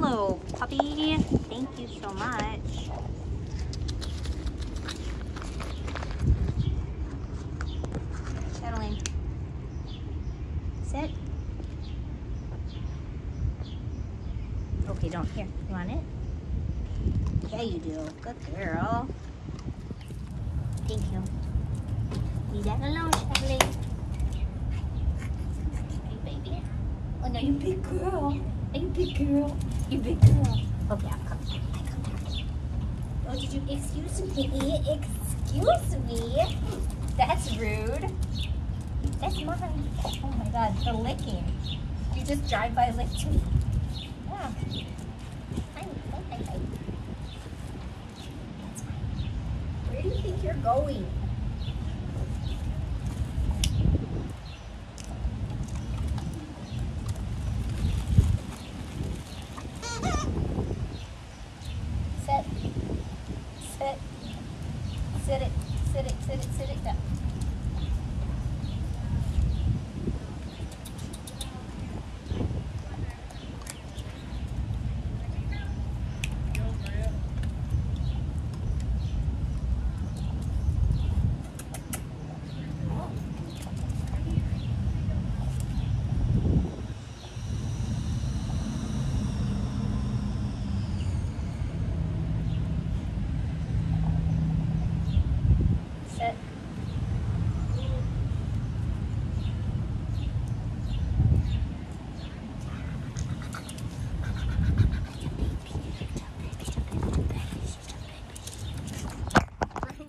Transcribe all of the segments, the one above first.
Hello, puppy. Thank you so much. Chatelaine. Sit. Okay, don't. Here, you want it? Yeah, you do. Good girl. Thank you. Leave that alone, Chatelaine. Hey, baby. Oh, no, you big girl. Are you big girl? You big girl. Okay, I'll come. Oh, did you excuse me? Excuse me? That's rude. That's mine. Oh my God, the licking. You just drive by licked me. Yeah. Hi. That's fine. Where do you think you're going? Sit it down. Sit.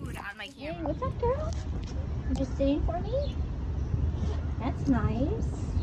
Hey, what's up, girl? You just sitting for me? That's nice.